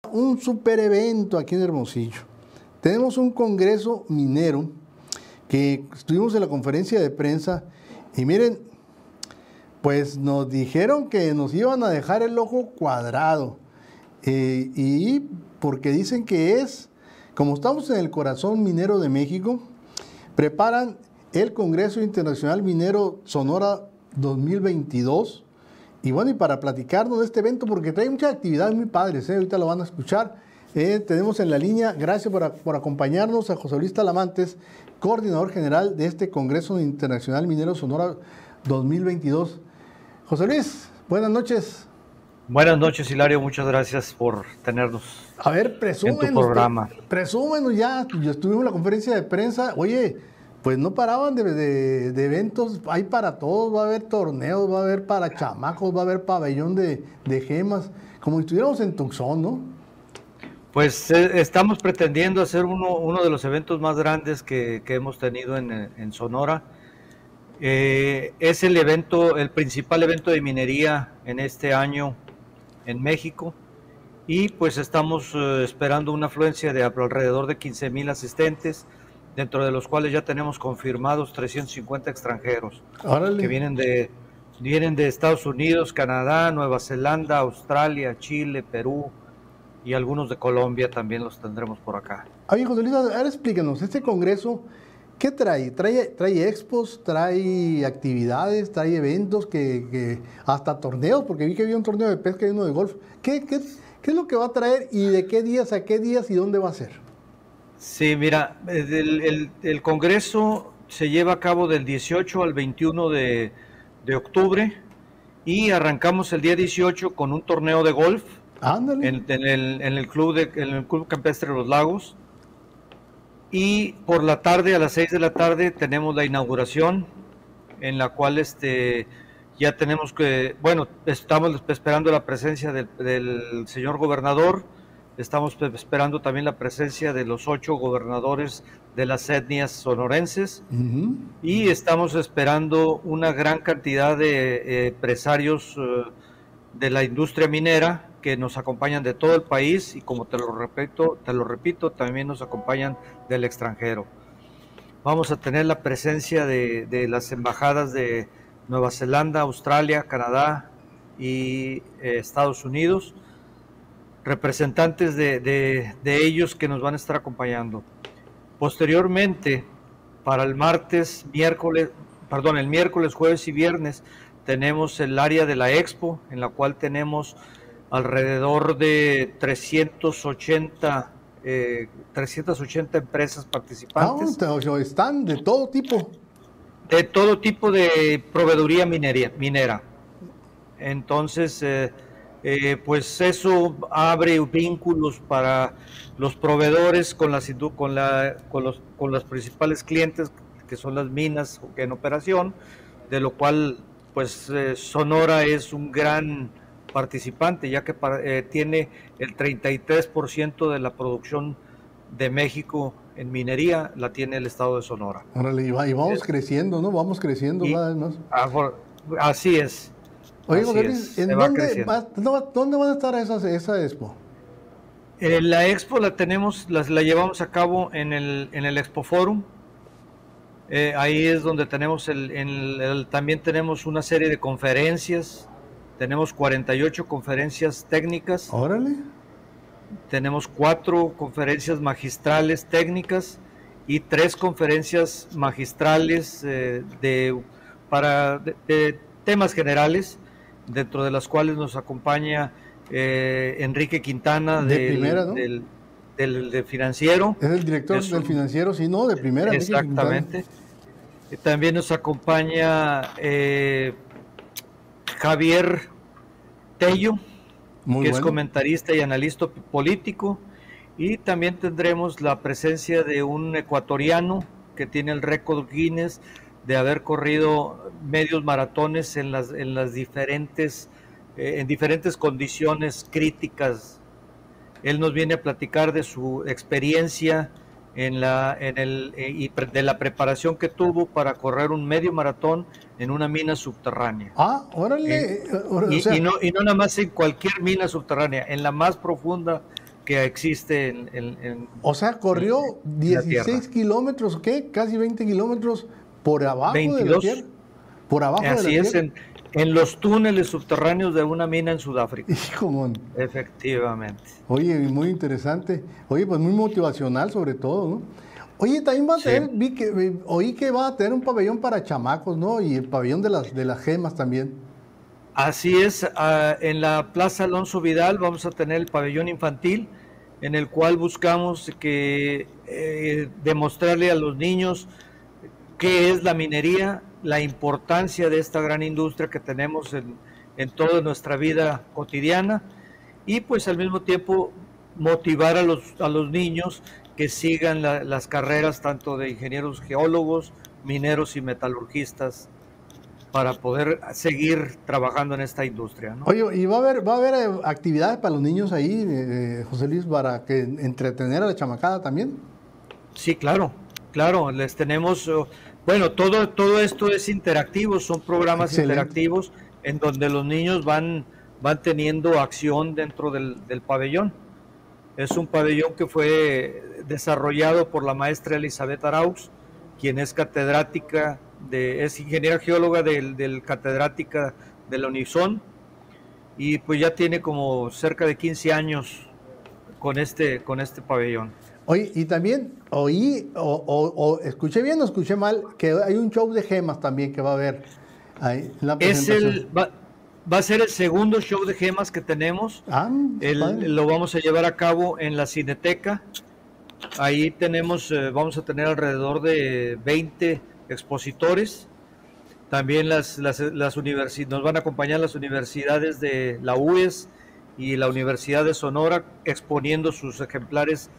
Un super evento aquí en Hermosillo. Tenemos un congreso minero que estuvimos en la conferencia de prensa y miren, pues nos dijeron que nos iban a dejar el ojo cuadrado y porque dicen que como estamos en el corazón minero de México, preparan el Congreso Internacional Minero Sonora 2022. Y bueno, y para platicarnos de este evento, porque trae muchas actividades muy padres, ahorita lo van a escuchar. Tenemos en la línea, gracias por acompañarnos, a José Luis Talamantes, coordinador general de este Congreso Internacional Minero Sonora 2022. José Luis, buenas noches. Buenas noches, Hilario, muchas gracias por tenernos a ver, en tu programa. Presúmenos ya, estuvimos en la conferencia de prensa, oye, pues no paraban de eventos, hay para todos, va a haber torneos, va a haber para chamacos, va a haber pabellón de gemas, como si estuviéramos en Tucson, ¿no? Pues estamos pretendiendo hacer uno de los eventos más grandes que hemos tenido en Sonora. Es el principal evento de minería en este año en México, y pues estamos esperando una afluencia de alrededor de 15,000 asistentes, dentro de los cuales ya tenemos confirmados 350 extranjeros. ¡Órale! Que vienen de Estados Unidos, Canadá, Nueva Zelanda, Australia, Chile, Perú, y algunos de Colombia también los tendremos por acá. Oye, José Luis, ahora explícanos, este congreso, ¿qué trae? ¿Trae expos, trae actividades, trae eventos, hasta torneos? Porque vi que había un torneo de pesca y uno de golf. ¿Qué es lo que va a traer y de qué días a qué días y dónde va a ser? Sí, mira, el congreso se lleva a cabo del 18 al 21 de octubre, y arrancamos el día 18 con un torneo de golf. Ándale. En el Club Campestre Los Lagos, y por la tarde, a las 6 de la tarde, tenemos la inauguración, en la cual ya tenemos estamos esperando la presencia del señor gobernador. Estamos esperando también la presencia de los 8 gobernadores de las etnias sonorenses, y estamos esperando una gran cantidad de empresarios de la industria minera que nos acompañan de todo el país, y como te lo repito, también nos acompañan del extranjero. Vamos a tener la presencia de las embajadas de Nueva Zelanda, Australia, Canadá y Estados Unidos, representantes de ellos que nos van a estar acompañando. Posteriormente, para el miércoles, jueves y viernes, tenemos el área de la Expo, en la cual tenemos alrededor de 380 empresas participantes. Están de todo tipo. De todo tipo de proveeduría minera. Entonces, pues eso abre vínculos para los proveedores con los principales clientes, que son las minas en operación, de lo cual pues Sonora es un gran participante, ya que tiene el 33% de la producción de México en minería, la tiene el estado de Sonora. Órale, y vamos creciendo, ¿no? Vamos creciendo cada vez más. Así es. Oye, ¿en dónde van a estar esa expo? La expo la llevamos a cabo en el Expo Forum. Ahí es donde tenemos también tenemos una serie de conferencias. Tenemos 48 conferencias técnicas. Órale. Tenemos 4 conferencias magistrales técnicas y 3 conferencias magistrales de temas generales, dentro de las cuales nos acompaña Enrique Quintana de primera, ¿no? del financiero. Es el director del financiero, sí, no, de primera. Exactamente. También nos acompaña Javier Tello, que es comentarista y analista político, y también tendremos la presencia de un ecuatoriano que tiene el récord Guinness de haber corrido medios maratones en diferentes condiciones críticas. Él nos viene a platicar de su experiencia y de la preparación que tuvo para correr un medio maratón en una mina subterránea. Ah, órale. Y no nada más en cualquier mina subterránea, en la más profunda que existe O sea, corrió en la tierra. 16 kilómetros, ¿qué? Casi 20 kilómetros por abajo 22. de la tierra. Por abajo de la Así es, tierra. en los túneles subterráneos de una mina en Sudáfrica. Hijo, mon. Efectivamente. Oye, muy interesante. Oye, pues muy motivacional sobre todo, ¿no? Oye, también va a tener, oí que va a tener un pabellón para chamacos, ¿no? Y el pabellón de las gemas también. Así es, en la Plaza Alonso Vidal vamos a tener el pabellón infantil, en el cual buscamos que demostrarle a los niños qué es la minería, la importancia de esta gran industria que tenemos en toda nuestra vida cotidiana, y pues al mismo tiempo motivar a los niños que sigan las carreras tanto de ingenieros geólogos, mineros y metalurgistas para poder seguir trabajando en esta industria, ¿no? Oye, ¿y va a haber actividades para los niños ahí, José Luis, para que entretener a la chamacada también? Sí, claro, claro, les tenemos, bueno, todo esto es interactivo, son programas Excelente. interactivos en donde los niños van teniendo acción dentro del pabellón. Es un pabellón que fue desarrollado por la maestra Elizabeth Arauz, quien es catedrática, es ingeniera geóloga del catedrática de la Unison, y pues ya tiene como cerca de 15 años con este pabellón. Oye, y también oí, o escuché bien o escuché mal, que hay un show de gemas también que va a haber ahí en la presentación. Va a ser el segundo show de gemas que tenemos. Lo vamos a llevar a cabo en la Cineteca. Ahí vamos a tener alrededor de 20 expositores. También nos van a acompañar las universidades de la UES y la Universidad de Sonora exponiendo sus ejemplares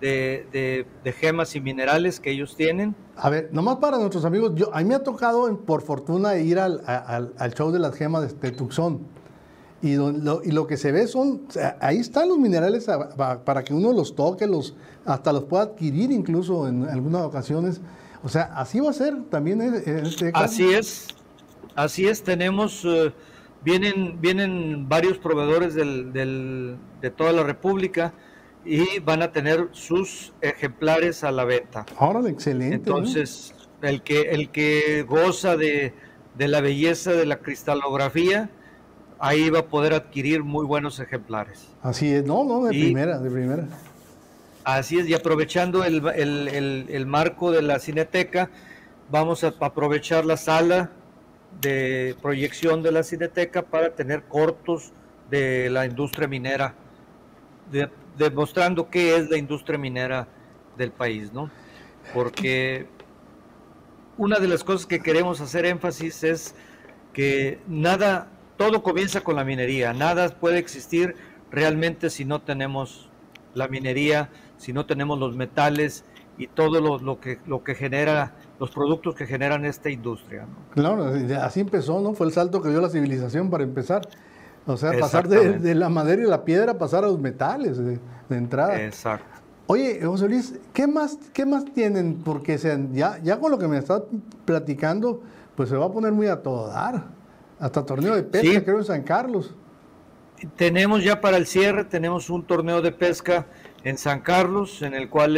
de gemas y minerales que ellos tienen. A ver, nomás para nuestros amigos, a mí me ha tocado, por fortuna, ir al show de las gemas de Tucson. Y lo que se ve ahí están los minerales para que uno los toque, hasta los pueda adquirir incluso en algunas ocasiones. O sea, así va a ser también en este caso. Así es, vienen varios proveedores de toda la República y van a tener sus ejemplares a la venta. Ahora, excelente. Entonces, ¿no? el que goza de la belleza de la cristalografía, ahí va a poder adquirir muy buenos ejemplares. Así es, de primera. Así es, y aprovechando el marco de la Cineteca, vamos a aprovechar la sala de proyección de la Cineteca para tener cortos de la industria minera, demostrando qué es la industria minera del país, ¿no? Porque una de las cosas que queremos hacer énfasis es que todo comienza con la minería, nada puede existir realmente si no tenemos la minería, si no tenemos los metales y todo lo que genera, los productos que generan esta industria, ¿no? Claro, así empezó, ¿no? Fue el salto que dio la civilización para empezar. O sea, pasar de la madera y la piedra, pasar a los metales de entrada. Exacto. Oye, José Luis, ¿qué más tienen? Porque ya con lo que me estás platicando, pues se va a poner muy a todo dar. Hasta torneo de pesca, sí, creo, en San Carlos. Tenemos ya para el cierre, tenemos un torneo de pesca en San Carlos, en el cual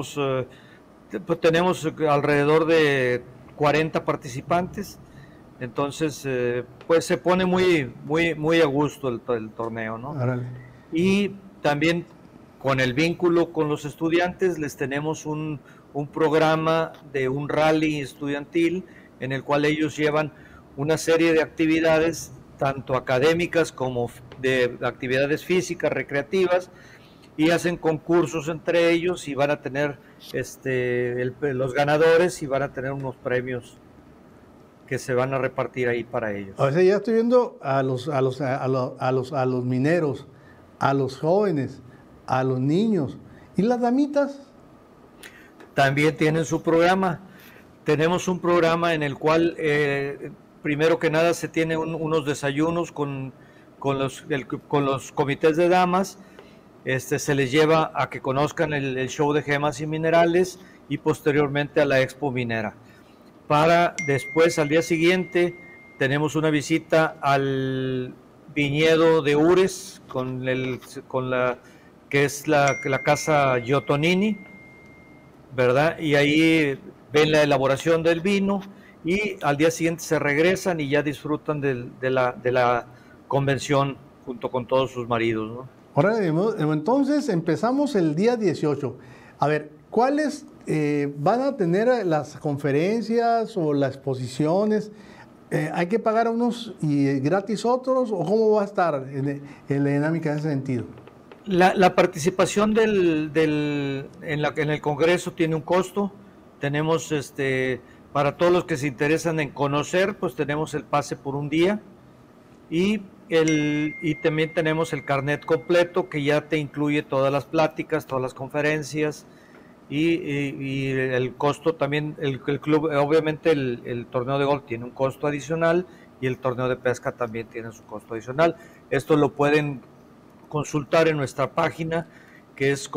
tenemos alrededor de 40 participantes. Entonces, pues se pone muy a gusto el torneo, ¿no? Árale. Y también con el vínculo con los estudiantes, les tenemos un programa de un rally estudiantil en el cual ellos llevan una serie de actividades, tanto académicas como de actividades físicas, recreativas, y hacen concursos entre ellos y van a tener los ganadores y van a tener unos premios que se van a repartir ahí para ellos. O sea, ya estoy viendo a los mineros, a los jóvenes, a los niños. ¿Y las damitas? También tienen su programa. Tenemos un programa en el cual, primero que nada, se tiene unos desayunos con los comités de damas. Se les lleva a que conozcan el show de gemas y minerales y posteriormente a la expo minera. Para después, al día siguiente, tenemos una visita al viñedo de Ures, que que es la casa Giotonini, ¿verdad? Y ahí ven la elaboración del vino y al día siguiente se regresan y ya disfrutan de la convención junto con todos sus maridos, ¿no? Ahora, entonces empezamos el día 18. A ver, ¿cuáles van a tener las conferencias o las exposiciones? ¿Hay que pagar unos y gratis otros? ¿O cómo va a estar en la dinámica en ese sentido? La participación en el Congreso tiene un costo. Tenemos, para todos los que se interesan en conocer, pues tenemos el pase por un día y también tenemos el carnet completo que ya te incluye todas las pláticas, todas las conferencias y el costo también. El club, obviamente el torneo de golf tiene un costo adicional y el torneo de pesca también tiene su costo adicional. Esto lo pueden consultar en nuestra página, que es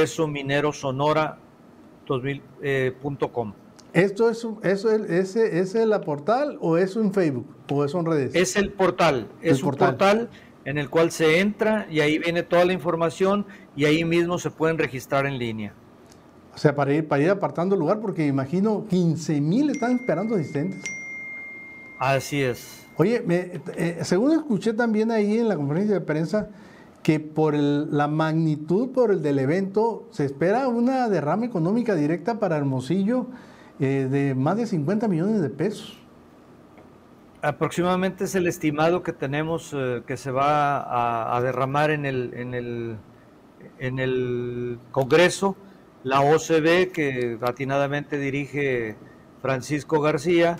congresominerosonora.com. ¿Esto es el portal o es un Facebook o son redes? Es el portal, es un portal en el cual se entra y ahí viene toda la información y ahí mismo se pueden registrar en línea. O sea, para ir apartando lugar, porque imagino 15,000 están esperando asistentes. Así es. Oye, según escuché también ahí en la conferencia de prensa, que por la magnitud del evento se espera una derrama económica directa para Hermosillo de más de 50 millones de pesos. Aproximadamente es el estimado que tenemos que se va a derramar en el Congreso. La OCB, que atinadamente dirige Francisco García,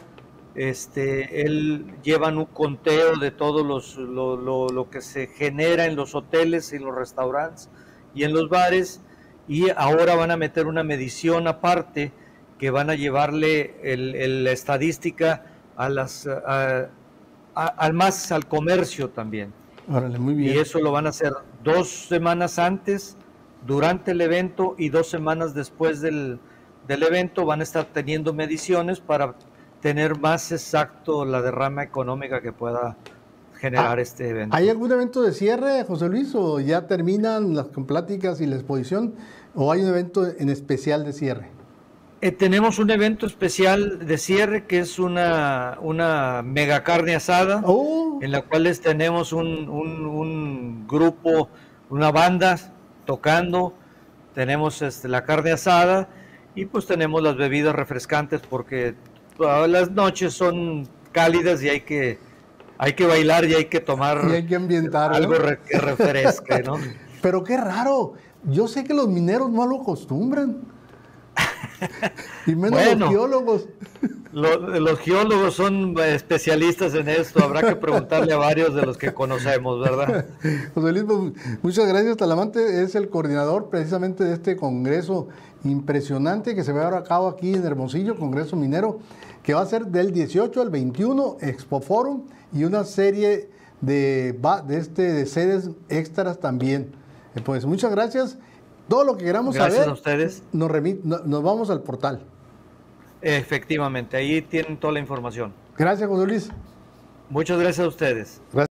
él lleva un conteo de todo lo que se genera en los hoteles, en los restaurantes y en los bares, y ahora van a meter una medición aparte que van a llevarle la estadística al comercio también. Órale, muy bien. Y eso lo van a hacer 2 semanas antes, durante el evento y 2 semanas después del evento. Van a estar teniendo mediciones para tener más exacto la derrama económica que pueda generar este evento. ¿Hay algún evento de cierre, José Luis, o ya terminan las pláticas y la exposición, o hay un evento en especial de cierre? Tenemos un evento especial de cierre que es una mega carne asada, en la cual tenemos un grupo, una banda tocando, tenemos la carne asada y pues tenemos las bebidas refrescantes porque las noches son cálidas y hay que bailar y hay que tomar y hay que ambientar, algo, ¿no? Que refresque, ¿no? Pero qué raro, yo sé que los mineros no lo acostumbran. Y menos los geólogos. Los geólogos son especialistas en esto, habrá que preguntarle a varios de los que conocemos, ¿verdad? José Luis, muchas gracias. Talamante es el coordinador precisamente de este congreso impresionante que se va a llevar a cabo aquí en Hermosillo, Congreso Minero, que va a ser del 18 al 21, Expo Forum, y una serie de sedes extras también. Pues muchas gracias. Todo lo que queramos saber, gracias a ustedes. Nos vamos al portal. Efectivamente, ahí tienen toda la información. Gracias, José Luis. Muchas gracias a ustedes. Gracias.